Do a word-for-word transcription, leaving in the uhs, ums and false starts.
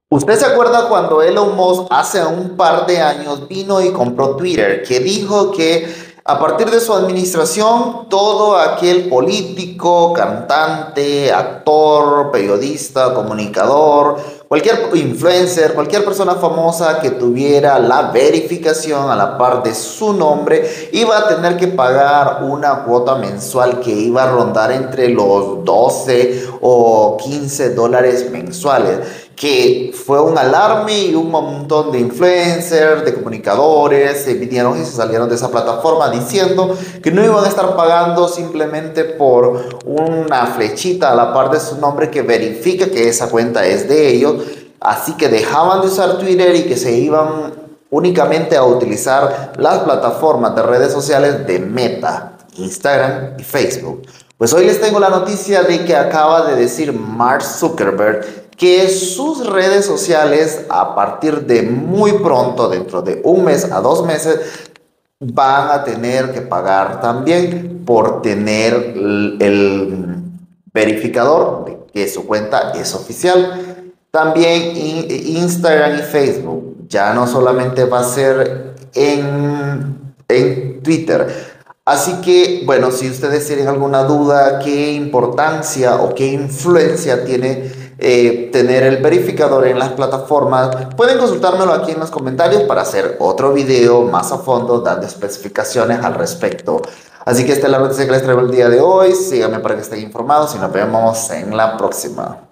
¿Usted se acuerda cuando Elon Musk hace un par de años vino y compró Twitter, que dijo que a partir de su administración todo aquel político, cantante, actor, periodista, comunicador, cualquier influencer, cualquier persona famosa que tuviera la verificación a la par de su nombre iba a tener que pagar una cuota mensual que iba a rondar entre los doce o quince dólares mensuales? Que fue un alarme y un montón de influencers, de comunicadores se vinieron y se salieron de esa plataforma diciendo que no iban a estar pagando simplemente por una flechita a la par de su nombre que verifica que esa cuenta es de ellos. Así que dejaban de usar Twitter y que se iban únicamente a utilizar las plataformas de redes sociales de Meta, Instagram y Facebook. Pues hoy les tengo la noticia de que acaba de decir Mark Zuckerberg que sus redes sociales a partir de muy pronto, dentro de un mes a dos meses, van a tener que pagar también por tener el, el verificador de que su cuenta es oficial. También in- Instagram y Facebook ya no solamente va a ser en, en Twitter. Así que, bueno, si ustedes tienen alguna duda, qué importancia o qué influencia tiene eh, tener el verificador en las plataformas, pueden consultármelo aquí en los comentarios para hacer otro video más a fondo dando especificaciones al respecto. Así que esta es la noticia que les traigo el día de hoy. Síganme para que estén informados y nos vemos en la próxima.